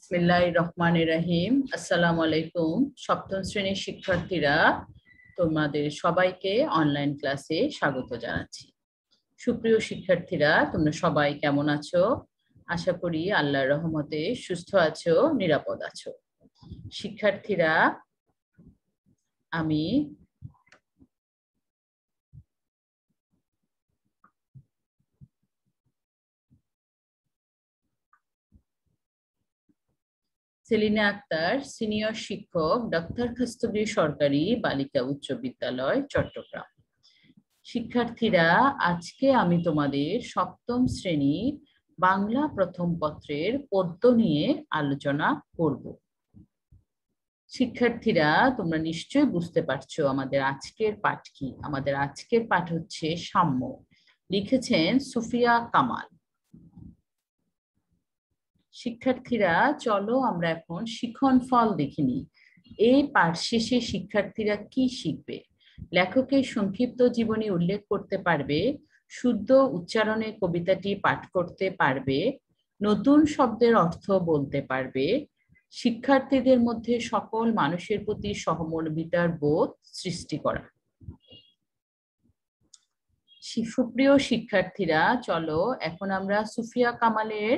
বিসমিল্লাহির রহমানির রহিম। আসসালামু আলাইকুম। সপ্তম শ্রেণীর শিক্ষার্থীরা, তোমাদের সবাইকে অনলাইন ক্লাসে স্বাগত জানাচ্ছি। সুপ্রিয় শিক্ষার্থীরা, তোমরা সবাই কেমন আছো? আশা করি আল্লাহর রহমতে সুস্থ আছো, নিরাপদ আছো। শিক্ষার্থীরা, আমি সেলিনা আক্তার, সিনিয়র শিক্ষক, ডাক্তার খাস্তগি সরকারি বালিকা উচ্চ বিদ্যালয়, চট্টগ্রাম। শিক্ষার্থীরা, আজকে আমি তোমাদের সপ্তম শ্রেণী বাংলা প্রথম পত্রের পদ্য নিয়ে আলোচনা করব। শিক্ষার্থীরা, তোমরা নিশ্চয়ই বুঝতে পারছো আমাদের আজকের পাঠ কি। আমাদের আজকের পাঠ হচ্ছে সাম্য। লিখেছেন সুফিয়া কামাল। শিক্ষার্থীরা, চলো আমরা এখন শিখন ফল দেখে নিই। এই পাঠ শেষে শিক্ষার্থীরা কি শিখবে? লেখকের সংক্ষিপ্ত জীবনী উল্লেখ করতে পারবে, শুদ্ধ উচ্চারণে কবিতাটি পাঠ করতে পারবে, নতুন শব্দের অর্থ বলতে পারবে, শিক্ষার্থীদের মধ্যে সকল মানুষের প্রতি সহমর্মিতার বোধ সৃষ্টি করা। সুপ্রিয় শিক্ষার্থীরা, চলো এখন আমরা সুফিয়া কামালের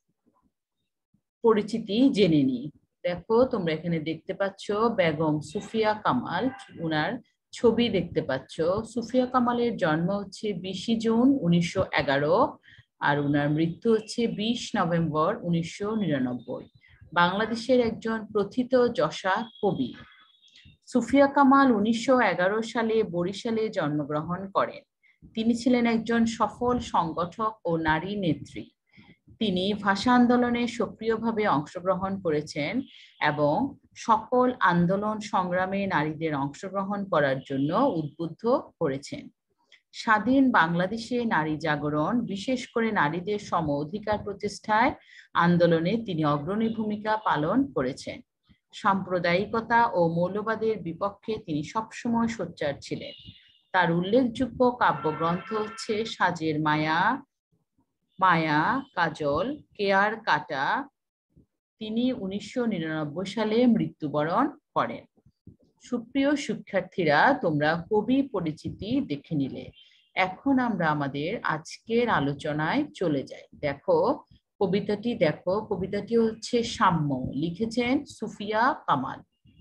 পরিচিতি জেনে নিই। দেখো, তোমরা এখানে দেখতে পাচ্ছ বেগম সুফিয়া কামাল, উনার ছবি দেখতে পাচ্ছ। সুফিয়া কামালের জন্ম হচ্ছে 20 জুন 1911 আর উনার মৃত্যু হচ্ছে 20 নভেম্বর 1999। বাংলাদেশের একজন প্রথিত যশা কবি। সুফিয়া কামাল 1911 সালে বরিশালে জন্মগ্রহণ করেন। তিনি ছিলেন একজন সফল সংগঠক ও নারী নেত্রী। তিনি ভাষা আন্দোলনে সক্রিয়ভাবে অংশগ্রহণ করেছেন এবং সকল আন্দোলন সংগ্রামে নারীদের অংশগ্রহণ করার জন্য উদ্বুদ্ধ করেছেন। স্বাধীন বাংলাদেশে নারী জাগরণ, বিশেষ করে নারীদের সম অধিকার প্রতিষ্ঠায় আন্দোলনে তিনি অগ্রণী ভূমিকা পালন করেছেন। সাম্প্রদায়িকতা ও মৌলবাদের বিপক্ষে তিনি সবসময় সোচ্চার ছিলেন। তার উল্লেখযোগ্য কাব্যগ্রন্থ হচ্ছে সাজের মায়া, মায়া, কাজল, কেয়ার কাটা। তিনি 1999 সালে মৃত্যুবরণ করেন। সুপ্রিয় শিক্ষার্থীরা, তোমরা কবি পরিচিতি দেখে নিলে। এখন আমরা আমাদের আজকের আলোচনায় চলে যাই। দেখো কবিতাটি হচ্ছে সাম্য। লিখেছেন সুফিয়া কামাল।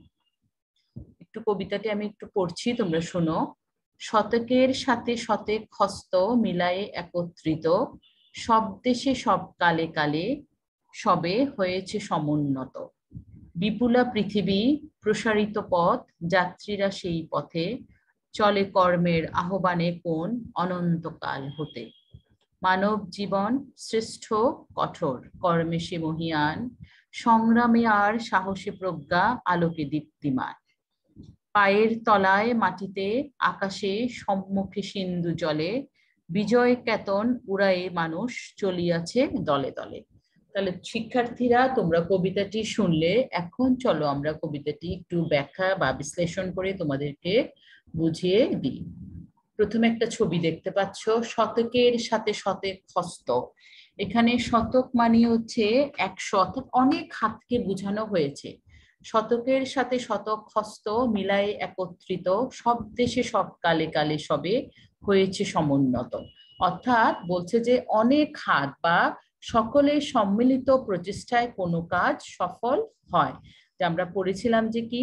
কবিতাটি আমি একটু পড়ছি, তোমরা শোনো। শতকের সাথে শতেক হস্ত মিলায়ে একত্রিত, সব দেশে সব কালে কালে সবে হয়েছে সমুন্নত। বিপুলা পৃথিবী, প্রসারিত পথ, যাত্রীরা সেই পথে, চলে কর্মের আহ্বানে কোন অনন্তকাল হতে। মানব জীবন শ্রেষ্ঠ কঠোর, কর্মে সে মহিয়ান, সংগ্রামে আর সাহসী প্রজ্ঞা, আলোকে দীপ্তিমান। পায়ের তলায় মাটিতে, আকাশে, সম্মুখে সিন্ধু জলে, বিজয় কেতন উড়ায়ে মানুষ চলিয়াছে দলে দলে। তাহলে শিক্ষার্থীরা, তোমরা কবিতাটি শুনলে। এখন চলো আমরা কবিতাটি একটু ব্যাখ্যা বা বিশ্লেষণ করে তোমাদেরকে বুঝিয়ে দিই। প্রথমে একটা ছবি দেখতে পাচ্ছ, শতকের সাথে শতেক হস্ত। এখানে শতক মানে হচ্ছে 100, অর্থাৎ অনেক হাতকে বোঝানো হয়েছে। শতকের সাথে শতক হস্ত মিলায়ে একত্রিত, সব দেশে সব কালে কালে সবে হয়েছে সমুন্নত। অর্থাৎ বলছে যে অনেক হাত বা সকলের সম্মিলিত প্রচেষ্টায় কোনো কাজ সফল হয়। যে আমরা পড়েছিলাম যে কি,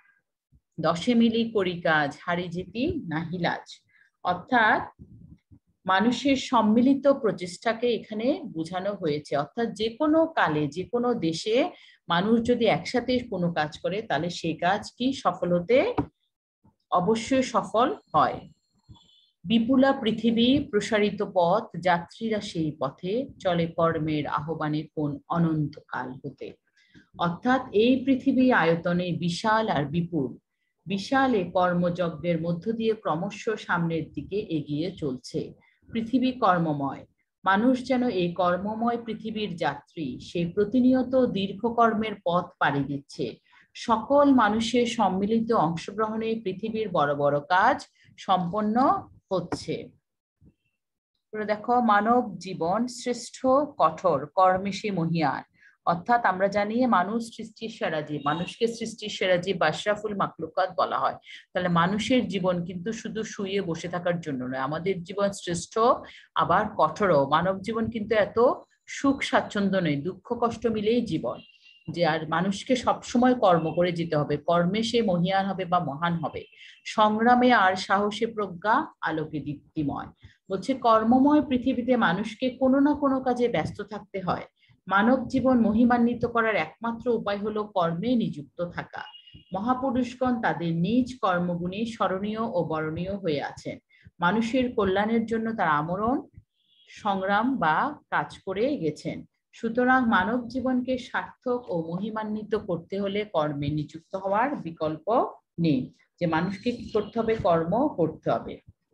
10 মিলি করি কাজ, হারি জিতি নাহি লাজ। অর্থাৎ মানুষের সম্মিলিত প্রচেষ্টাকে এখানে বোঝানো হয়েছে। অর্থাৎ যে কোনো কালে, যে কোনো দেশে মানুষ যদি একসাথে কোনো কাজ করে, তাহলে সেই কাজ কি সফল হতে অবশ্যই সফল হয়। বিপুলা পৃথিবী, প্রসারিত পথ, যাত্রীরা সেই পথে, চলে কর্মের আহ্বানে কোন অনন্তকাল হতে। অর্থাৎ এই পৃথিবী আয়তনে বিশাল আর বিপুল। বিশাল এই কর্মযজ্ঞের মধ্য দিয়ে ক্রমশ সামনের দিকে এগিয়ে চলছে। পৃথিবী কর্মময়, মানুষ যেন এই কর্মময় পৃথিবীর যাত্রী, সেই প্রতিনিয়ত দীর্ঘ কর্মের পথ পাড়ি দিচ্ছে। সকল মানুষের সম্মিলিত অংশগ্রহণে পৃথিবীর বড় বড় কাজ সম্পন্ন হচ্ছে। দেখো, মানব জীবন শ্রেষ্ঠ কঠোর, কর্মে সে মহিয়ান। অর্থাৎ আমরা জানি মানুষ সৃষ্টির সেরা জীব, মানুষকে সৃষ্টির সেরা জীব আশরাফুল মাখলুকাত বলা হয়। তাহলে মানুষের জীবন কিন্তু শুধু শুয়ে বসে থাকার জন্য নয়, আমাদের জীবন শ্রেষ্ঠ আবার কঠোরও। মানব জীবন কিন্তু এত সুখ স্বাচ্ছন্দ্য নেই, দুঃখ কষ্ট মিলেই জীবন। যে আর মানুষকে সবসময় কর্ম করে যেতে হবে, কর্মে সে মহিয়ান হবে বা মহান হবে, সংগ্রামে আর সাহসে প্রজ্ঞা, আলোকে দীপ্তিময়। বলছে কর্মময় পৃথিবীতে মানুষকে কোনো না কোনো কাজে ব্যস্ত থাকতে হয়। মানব জীবন মহিমান্বিত করার একমাত্র উপায় হলো কর্মে নিযুক্ত থাকা। মহাপুরুষগণ তাদের নিজ কর্মগুণে স্মরণীয় ও বরণীয় হয়ে আছেন। মানুষের কল্যাণের জন্য তারা আমরণ সংগ্রাম বা কাজ করে গেছেন। সুতরাং মানব জীবনকে সার্থক ও মহিমান্বিত করতে হলে কর্মে নিযুক্ত হওয়ার বিকল্প নেই। যে মানুষকে কি করতে হবে? কর্ম করতে হবে।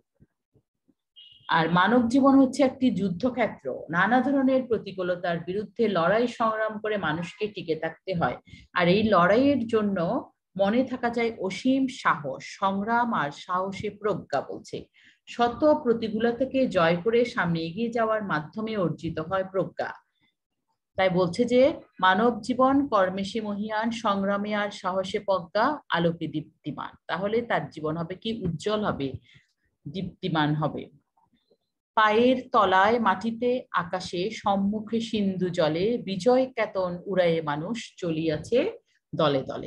আর মানব জীবন হচ্ছে একটি যুদ্ধক্ষেত্র, নানা ধরনের প্রতিকূলতার বিরুদ্ধে লড়াই সংগ্রাম করে মানুষকে টিকে থাকতে হয়। আর এই লড়াইয়ের জন্য মনে থাকা যায় অসীম সাহস, সংগ্রাম আর সাহসী প্রজ্ঞা। বলছে শত প্রতিকূলতাকে জয় করে সামনে এগিয়ে যাওয়ার মাধ্যমে অর্জিত হয় প্রজ্ঞা। তাই বলছে যে মানব জীবন কর্মেশে মহিয়ান, সংগ্রামে আর সাহসে প্রজ্ঞা, আলোকে দীপ্তিমান। তাহলে তার জীবন হবে কি? উজ্জ্বল হবে, দীপ্তিমান হবে। পায়ের তলায় মাটিতে আকাশে, সম্মুখে সিন্ধু জলে, বিজয় কেতন উড়ায়ে মানুষ চলিয়াছে দলে দলে।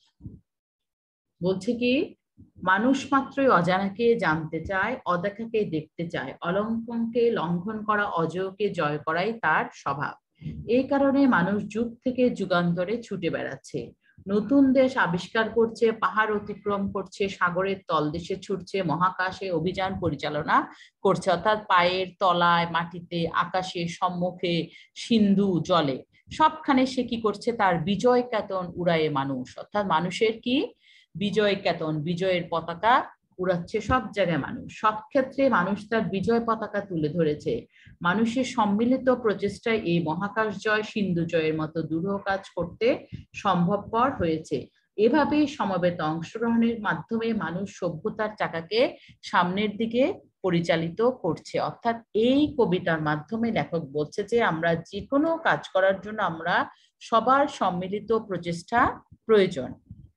বলছে কি মানুষ মাত্রই অজানাকে জানতে চায়, অদেখাকে দেখতে চায়, অলঙ্ঘনকে লঙ্ঘন করা, অজয়কে জয় করাই তার স্বভাব। এই কারণে মানুষ যুগ থেকে যুগান্তরে ছুটে বেড়াচ্ছে, নতুন দেশ আবিষ্কার করছে, পাহাড় অতিক্রম করছে, সাগরের তলদেশে ছুটছে, মহাকাশে অভিযান পরিচালনা করছে। অর্থাৎ পায়ের তলায় মাটিতে, আকাশে, সম্মুখে, সিন্ধু জলে, সবখানে সে কি করছে? তার বিজয় কেতন উড়ায়ে মানুষ। অর্থাৎ মানুষের কি? বিজয় কেতন, বিজয়ের পতাকা উড়াচ্ছে সব জায়গায় মানুষ, সব ক্ষেত্রে মানুষ তার বিজয় পতাকা তুলে ধরেছে। মানুষের সম্মিলিত প্রচেষ্টায় এই মহাকাশ জয়, সিন্ধু জয়ের মতো দুরূহ কাজ করতে সম্ভবপর হয়েছে। এভাবেই সমবেত অংশগ্রহণের মাধ্যমে মানুষ সভ্যতার চাকাকে সামনের দিকে পরিচালিত করছে। অর্থাৎ এই কবিতার মাধ্যমে লেখক বলছে যে আমরা যে কোনো কাজ করার জন্য আমরা সবার সম্মিলিত প্রচেষ্টা প্রয়োজন।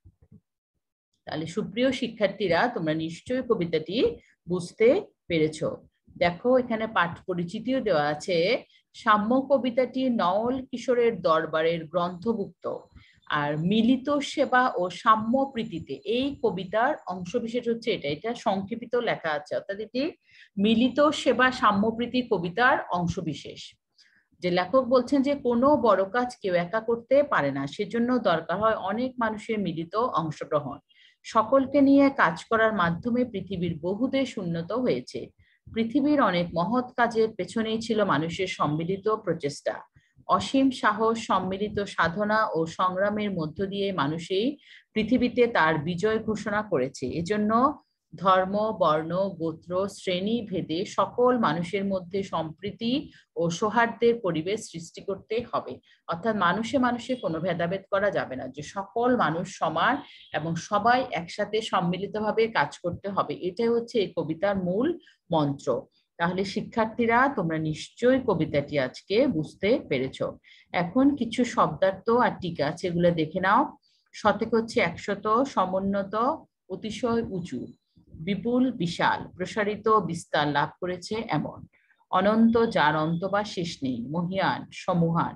তাহলে সুপ্রিয় শিক্ষার্থীরা, তোমরা নিশ্চয়ই কবিতাটি বুঝতে পেরেছো। দেখো এখানে পাঠ পরিচিতিও দেওয়া আছে। সাম্য কবিতাটি নওল কিশোরের দরবারের গ্রন্থভুক্ত। আর মিলিত সেবা ও সাম্য প্রীতিতে, এই কবিতার অংশবিশেষ হচ্ছে এটা, এটা সংক্ষেপিত লেখা আছে। অর্থাৎ এটি মিলিত সেবা সাম্যপ্রীতি কবিতার অংশবিশেষ। যে লেখক বলছেন যে কোনো বড় কাজ কেউ একা করতে পারে না, সেজন্য দরকার হয় অনেক মানুষের মিলিত অংশগ্রহণ। সকলকে নিয়ে কাজ করার মাধ্যমে পৃথিবীর বহু দেশ উন্নত হয়েছে। পৃথিবীর অনেক মহৎ কাজের পেছনেই ছিল মানুষের সম্মিলিত প্রচেষ্টা। অসীম সাহস, সম্মিলিত সাধনা ও সংগ্রামের মধ্য দিয়ে মানুষই পৃথিবীতে তার বিজয় ঘোষণা করেছে। এজন্য ধর্ম, বর্ণ, গোত্র, শ্রেণী ভেদে সকল মানুষের মধ্যে সম্প্রীতি ও সৌহার্দ্যের পরিবেশ সৃষ্টি করতে হবে। অর্থাৎ মানুষে মানুষে কোনো ভেদাভেদ করা যাবে না, যে সকল মানুষ সমান এবং সবাই একসাথে সম্মিলিতভাবে কাজ করতে হবে। এটাই হচ্ছে এই কবিতার মূল মন্ত্র। তাহলে শিক্ষার্থীরা, তোমরা নিশ্চয়ই কবিতাটি আজকে বুঝতে পেরেছো। এখন কিছু শব্দার্থ আর টিকা আছে, এগুলো দেখে নাও। শতক হচ্ছে একশত, সমুন্নত অতিশয় উঁচু, বিপুল বিশাল, প্রসারিত বিস্তার লাভ করেছে এমন, অনন্ত যার অন্ত বা শেষ নেই, মহিয়ান সমূহান,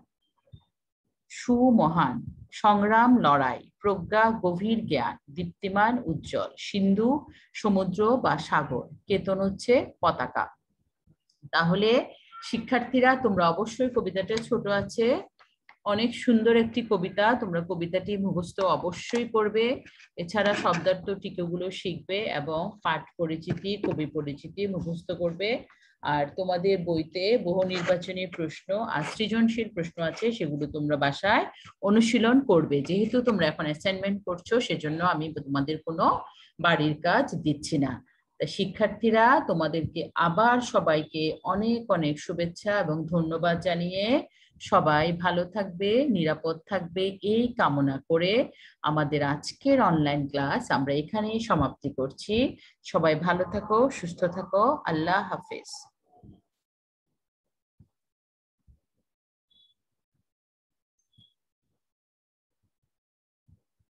সুমহান, সংগ্রাম লড়াই, প্রজ্ঞা গভীর জ্ঞান, দীপ্তিমান উজ্জ্বল, সিন্ধু সমুদ্র বা সাগর, কেতন হচ্ছে পতাকা। তাহলে শিক্ষার্থীরা, তোমরা অবশ্যই কবিতাটা ছোট আছে, অনেক সুন্দর একটি কবিতা, তোমরা কবিতাটি মুখস্থ অবশ্যই করবে। এছাড়া শব্দার্থ টিকাগুলো শিখবে এবং পাঠ পরিচিতি, কবি পরিচিতি মুখস্থ করবে। আর তোমাদের বইতে বহু নির্বাচনী প্রশ্ন আর সৃজনশীল প্রশ্ন আছে, সেগুলো তোমরা বাসায় অনুশীলন করবে। যেহেতু তোমরা এখন অ্যাসাইনমেন্ট করছো, সেজন্য আমি তোমাদের কোনো বাড়ির কাজ দিচ্ছি না। শিক্ষার্থীরা, তোমাদেরকে আবার সবাইকে অনেক অনেক শুভেচ্ছা এবং ধন্যবাদ জানিয়ে সবাই ভালো থাকবে, নিরাপদ থাকবে এই কামনা করে আমাদের আজকের অনলাইন ক্লাস আমরা এখানেই সমাপ্তি করছি। সবাই ভালো থাকো, সুস্থ থাকো, আল্লাহ হাফেজ।